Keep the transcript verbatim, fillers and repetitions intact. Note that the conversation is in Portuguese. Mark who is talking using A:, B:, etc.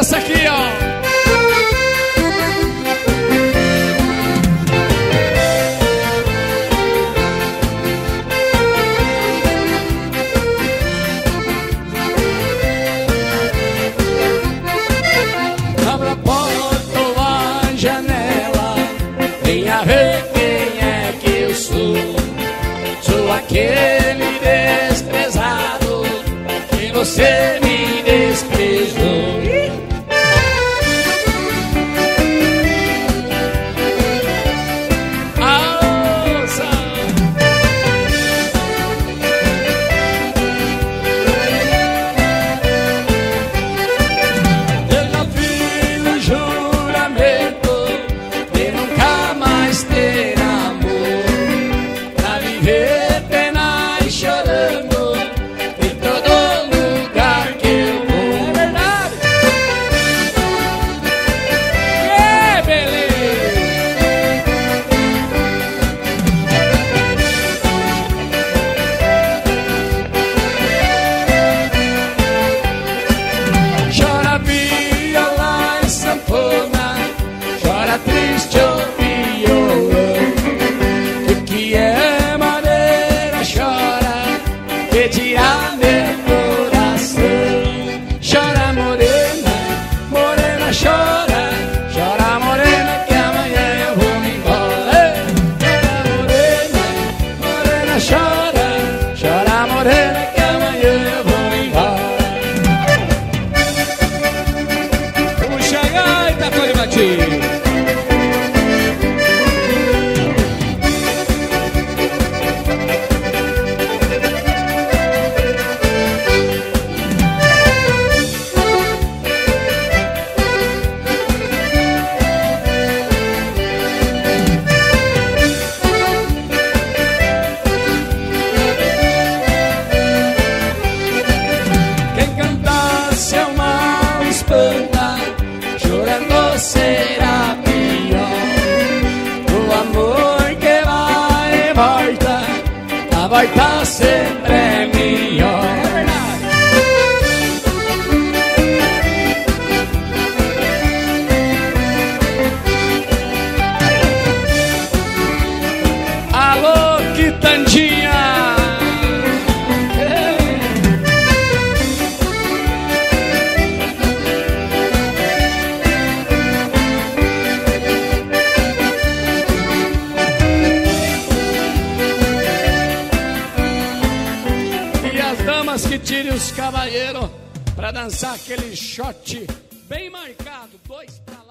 A: essa aqui, ó.
B: Abra a porta ou a janela, venha ver quem é que eu sou. Sou aquele desprezado que você me desprezou. Triste o violão, o que é madeira chora, pedirá meu coração. Chora morena, morena chora, chora morena que amanhã eu vou me embora. Chora morena, morena chora, chora morena que amanhã eu vou me embora.
A: Puxa a gaita, Tony Matias.
B: Chorando será pior. O amor que vai e volta, a volta sempre é melhor.
A: Alô, Quitandinha. Que tire os cavalheiros pra dançar aquele shot bem marcado, dois pra